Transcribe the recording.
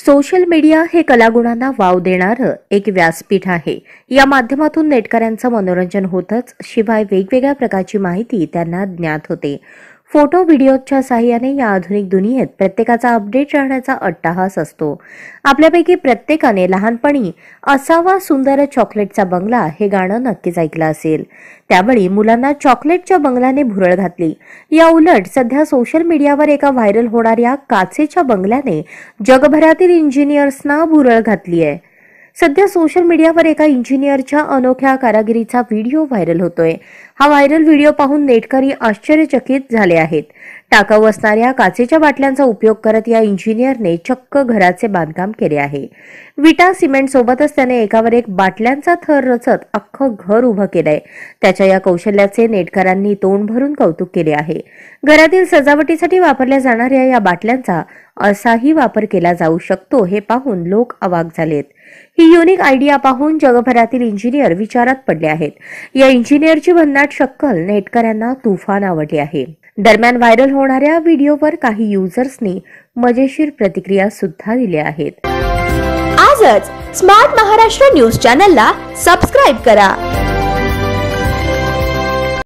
Social media हे कलागुणांना wow देणारं एक व्यासपीठ आहे। या माध्यमातून नेटकऱ्यांचं मनोरंजन होतच, शिवाय वेगवेगळ्या प्रकारची माहिती त्यांना ज्ञात होते। फोटो व्हिडिओच्या सहाय्याने या आधुनिक दुनियेत प्रत्येकाचा अपडेट राहण्याचा अट्टाहास असतो। आपल्यापैकी प्रत्येकाने लहानपणी असावा सुंदर चॉकलेटचा बंगला हे गाणं नक्कीच ऐकलं असेल। त्यावेळी मुलांना चॉकलेटच्या बंगल्याने भुरळ घातली। या उलट सध्या सोशल मीडियावर एका व्हायरल होणाऱ्या काचेच्या बंगल्याने जगभरातील इंजिनियर्सना भुरळ घातली आहे। सध्या सोशल मीडियावर एका इंजिनियरच्या अनोख्या कारागिरीचा व्हिडिओ व्हायरल होतोय। हा व्हायरल व्हिडिओ पाहून नेटकरी आश्चर्यचकित झाले आहेत। टाकाऊ असणाऱ्या काचेच्या बाटल्यांचा उपयोग करत या इंजिनियरने चक्क घराचे बांधकाम केले आहे। विटा सिमेंट सोबतच त्याने एकावर एक बाटल्यांचा थर रचत अख्खं घर उभं केलंय। त्याच्या या कौशल्याचे नेटकरांनी तोंड भरून कौतुक केले आहे। घरातील सजावटीसाठी वापरल्या जाणाऱ्या या बाटल्यांचा असाही वापर केला जाऊ शकतो हे पाहून लोक अवाक झालेत। ही युनिक आयडिया पाहून जगभरातील इंजिनियर विचारात पडले आहेत। या इंजिनियरची भन्नाट शक्कल नेटकऱ्यांना तुफान आवडली आहे। दरम्यान व्हायरल होणाऱ्या व्हिडिओवर काही युजर्सनी मजेशीर प्रतिक्रिया सुद्धा दिल्या आहेत। आजच स्मार्ट महाराष्ट्र न्यूज चॅनलला सबस्क्राइब करा।